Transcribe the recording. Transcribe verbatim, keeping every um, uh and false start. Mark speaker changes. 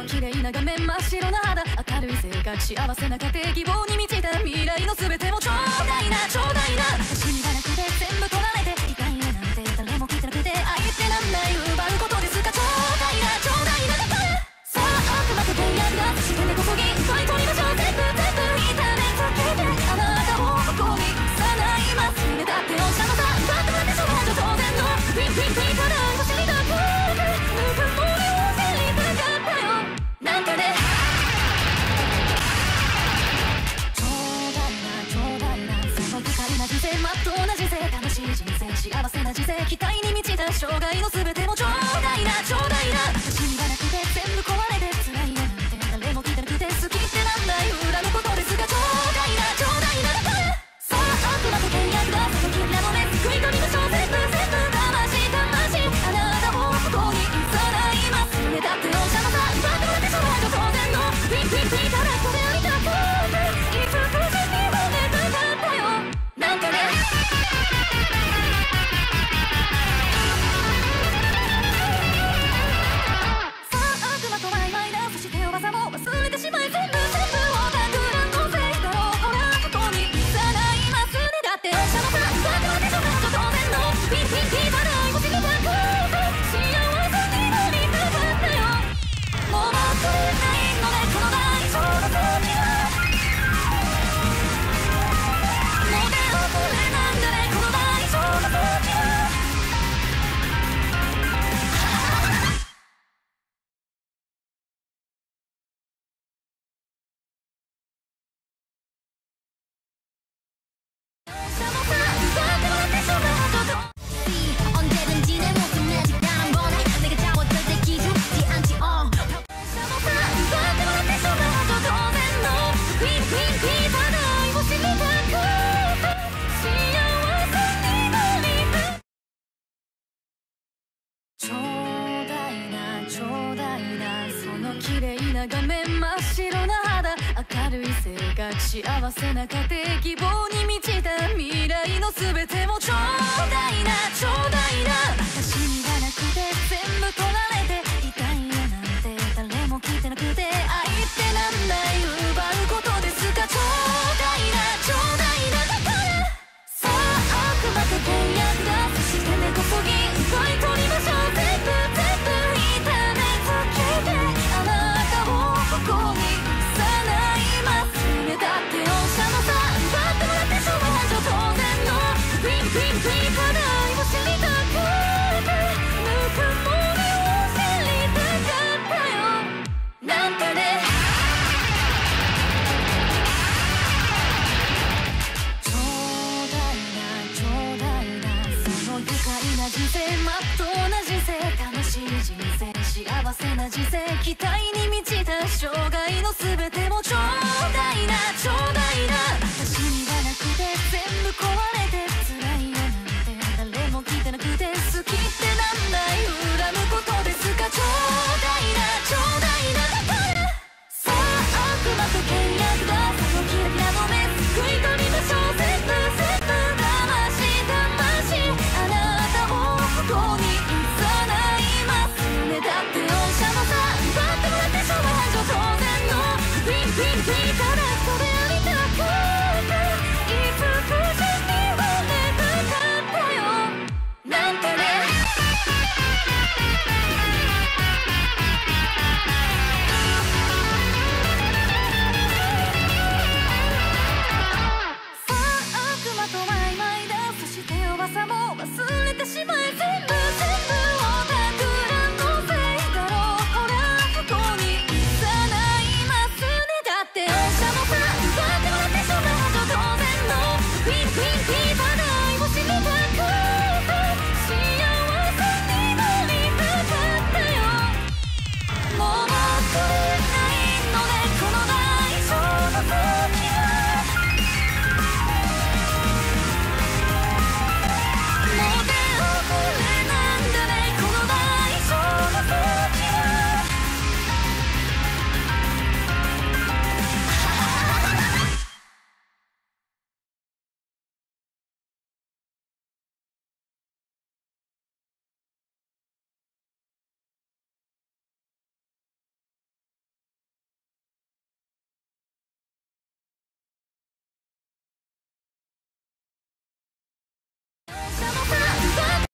Speaker 1: 綺麗な画面真っ白な肌明るい性格幸せな家庭希望に満ちた未来の全てもちょうだいなちょうだいな私にがなくて全部取られて痛いなんて誰も聞いてなくて愛ってなんない奪うことですかちょうだいなちょうだいなだからさあ悪魔と契約だそして根こそぎ奪い取りましょう全部全部痛めつけてあなたをここにさないますねだっておしゃのさバットなんてしょうがない当然のウィンウィンウィンただ愛を知りたくぬくもりを知りたかったよなんかねちょうだいなちょうだいなその愉快な人生まっとうな人生楽しい人生幸せな人生期待に満ちた生涯の全てもちょうだいなちょうだいな私にがなくて全部壊れて辛いなんて誰も聞いてなくて好きってなんない裏のことですがちょうだいなちょうだいなだからさあ悪魔と契約だその君らの目食い取りましょう全部全部魂魂あなたをここにさないますねだっておしゃのさバットなんてしょうがない当然のウィンウィンウィンただこれありたくていつくじにも寝たかったよなんかねさあ悪魔と曖昧なそしておばさも忘れてしまえ全部全部をたくらんのせいだろうほらここにさないますねだっておしゃのさバットなんてしょうがない当然のウィンウィンウィンただ愛を知りたくて幸せになりたかったよもう待ってないのでこの大丈夫時はもう手遅れなんだねこの大丈夫時は언제든지 내 모습 내 집가는 번에 내가 잡았을 때 기죽지 않지 어ちょうだいなちょうだいなその綺麗な画面真っ白な肌明るい性格幸せな家庭希望に満ちた未来の全てもちょうだいなちょうだいな私にがなくて全部取られて痛いやなんて誰も聞いてなくて愛ってなんない奪うことですかちょうだいなちょうだいなだからさあ悪魔と契約だそして根こそぎ奪い取りましょう全部全部痛めつけてあなたをここにさないますねだっておしゃのさバットなんてしょうがない当然のウィンウィンウィンただ愛を知りたくてぬくもりを知りたかったよなんかねちょうだいなちょうだいなその愉快な人生まっとうな人生楽しい人生幸せな人生期待に満ちた生涯の全て